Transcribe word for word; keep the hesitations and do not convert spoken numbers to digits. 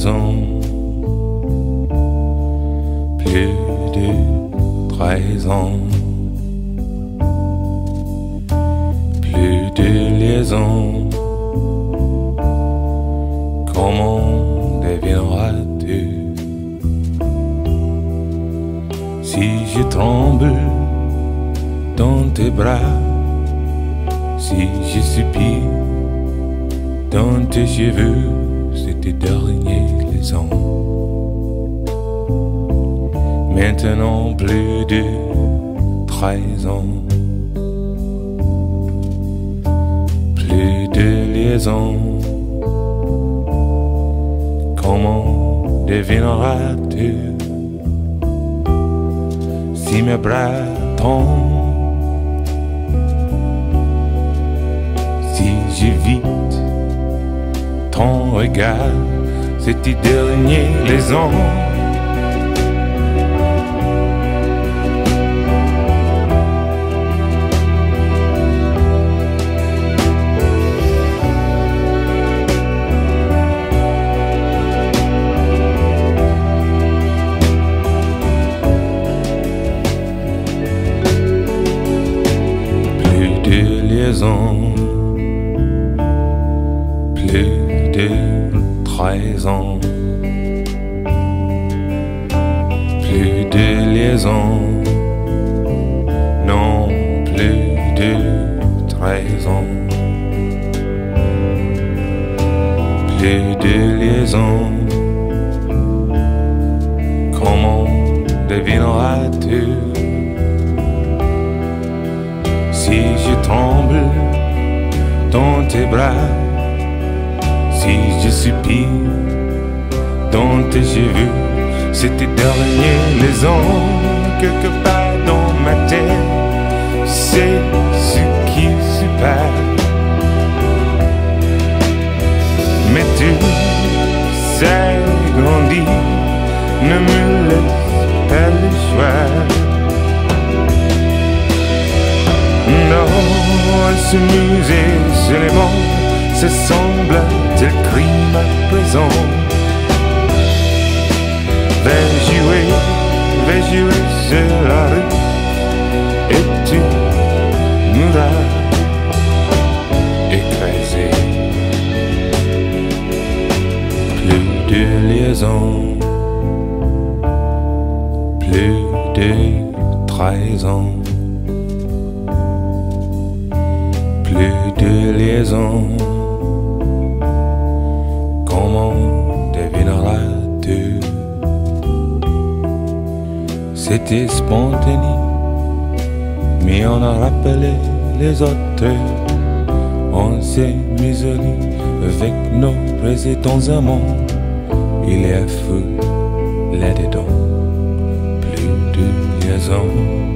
liaison, plus de treize ans, plus de liaison. Comment deviendras-tu si je tremble dans tes bras, si je soupire dans tes cheveux, c'est tes derniers liaisons. Maintenant plus de treize ans, plus de liaison. Comment devineras-tu si mes bras tombent, si j'évite ton regard, c'est tes derniers liaisons. Plus de treize ans, plus de liaison, non, plus de treize ans, plus de liaison. Comment devineras-tu si je tremble dans tes bras, si je soupire dans tes cheveux, c'est tes derniers liaisons. Quelque part dans ma tête, c'est ce qui se passe. Mais tu sais grandir, ne me laisse pas le choix. Non, ce musée seulement, ce semble un tel crime à présent. Vais jouer, vais jouer sur la rue, et tu mourras écrasé. Plus de liaison, plus de treize ans, plus de liaison. Comment devineras-tu? C'était spontané, mais on a rappelé les autres. On s'est isolé avec nos précédents amants. Il est fou là-dedans, plus de liaison.